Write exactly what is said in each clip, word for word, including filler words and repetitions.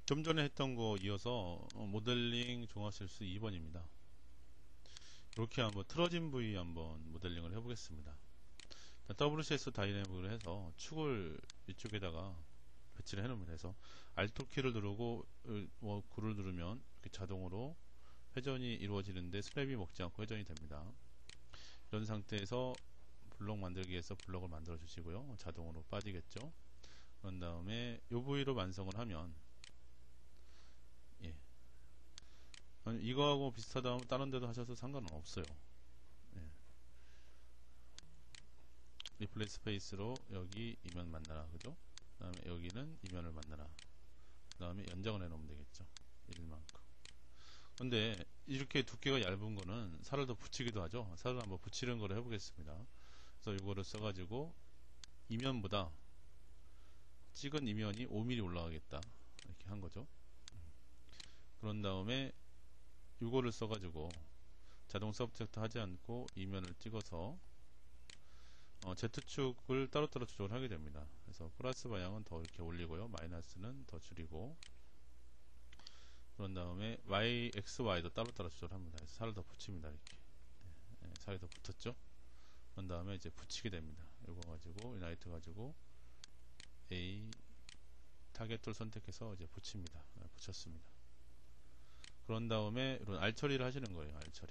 좀 전에 했던 거 이어서 어, 모델링 종합실수 이 번입니다. 이렇게 한번 틀어진 부위 한번 모델링을 해보겠습니다. 더블유씨에스 다이내믹을 해서 축을 이쪽에다가 배치를 해놓으면 돼서 알트 키를 누르고 어, 구를 누르면 이렇게 자동으로 회전이 이루어지는데 스냅이 먹지 않고 회전이 됩니다. 이런 상태에서 블록 만들기 위해서 블록을 만들어 주시고요. 자동으로 빠지겠죠. 그런 다음에 이 부위로 완성을 하면 예. 이거하고 비슷하다 하면 다른 데도 하셔도 상관은 없어요. 예. 리플레이스 스페이스로 여기 이면 만나라, 그죠? 그 다음에 여기는 이면을 만나라. 그 다음에 연장을 해 놓으면 되겠죠. 일만큼. 근데 이렇게 두께가 얇은 거는 살을 더 붙이기도 하죠. 살을 한번 붙이는 거를 해보겠습니다. 그래서 이거를 써가지고 이면보다 찍은 이면이 오 밀리미터 올라가겠다, 이렇게 한 거죠. 그런 다음에 이거를 써가지고 자동 서브젝트 하지 않고 이면을 찍어서 어, Z축을 따로따로 조정을 하게 됩니다. 그래서 플러스 방향은 더 이렇게 올리고요, 마이너스는 더 줄이고, 그런 다음에 Y, X, Y도 따로따로 조절합니다. 그래서 살을 더 붙입니다. 이렇게 네, 살이 더 붙었죠. 그런 다음에 이제 붙이게 됩니다. 이거 가지고 이나이트 가지고 A 타겟 툴 선택해서 이제 붙입니다. 네, 붙였습니다. 그런 다음에 이런 알 처리를 하시는 거예요. 알 처리.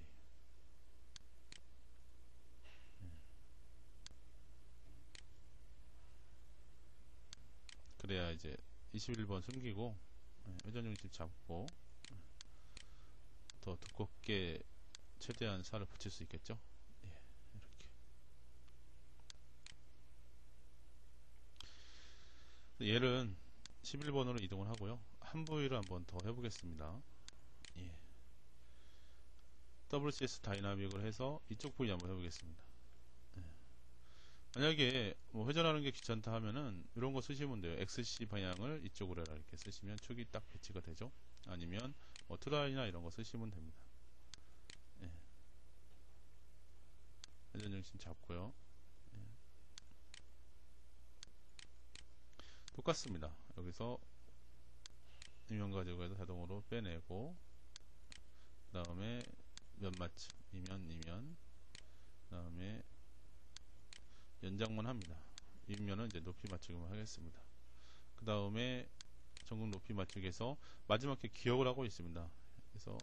네. 그래야 이제 이십일 번 숨기고 네, 회전 중심 잡고 네, 더 두껍게 최대한 살을 붙일 수 있겠죠. 예, 이렇게. 얘는 십일 번으로 이동을 하고요. 한 부위를 한번 더 해보겠습니다. 예. 더블유씨에스 다이나믹을 해서 이쪽 부위 한번 해보겠습니다. 예. 만약에 뭐 회전하는 게 귀찮다 하면은 이런 거 쓰시면 돼요. 엑스씨 방향을 이쪽으로 해라, 이렇게 쓰시면 축이 딱 배치가 되죠. 아니면 뭐 트라이나 이런 거 쓰시면 됩니다. 예. 회전 중심 잡고요. 예. 똑같습니다. 여기서 이면 가지고 해서 자동으로 빼내고, 그 다음에 면 맞춤, 이면, 이면, 그 다음에 연장만 합니다. 이면은 이제 높이 맞추기만 하겠습니다. 그 다음에 전극 높이 맞추기에서 마지막에 기억을 하고 있습니다. 그래서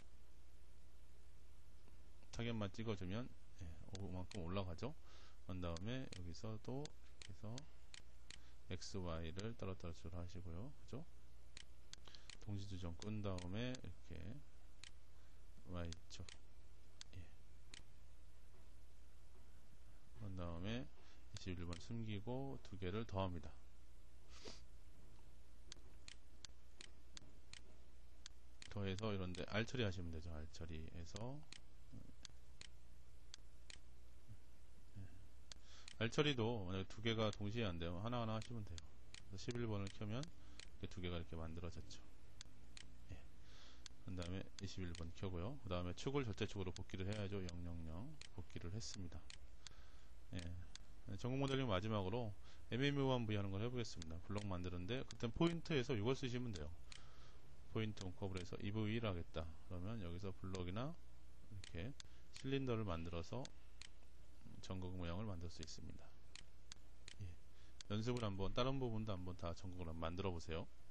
타겟만 찍어주면 예, 그만큼 올라가죠. 그런 다음에 여기서도 이렇게 해서 X, Y를 따로따로 조절하시고요. 그죠? 동시 조정 끈 다음에 이렇게 Y쪽, 예. 그런 다음에 이십일 번 숨기고 두 개를 더합니다. 더해서 이런데 알 처리 하시면 되죠. 알 처리해서 알 처리도 만약에 두 개가 동시에 안 되면 하나하나 하시면 돼요. 십일 번을 켜면 두 개가 이렇게 만들어졌죠. 예. 그 다음에 이십일 번 켜고요. 그 다음에 축을 절대축으로 복귀를 해야죠. 영영영 복귀를 했습니다. 예. 전공 모델링 마지막으로 애매모호한 부위 하는 걸 해보겠습니다. 블록 만드는데 그때 포인트에서 이걸 쓰시면 돼요. 포인트 온컵을 해서 이 부위를 하겠다. 그러면 여기서 블록이나 이렇게 실린더를 만들어서 전극 모양을 만들 수 있습니다. 예. 연습을 한번 다른 부분도 한번 다 전극을 한번 만들어 보세요.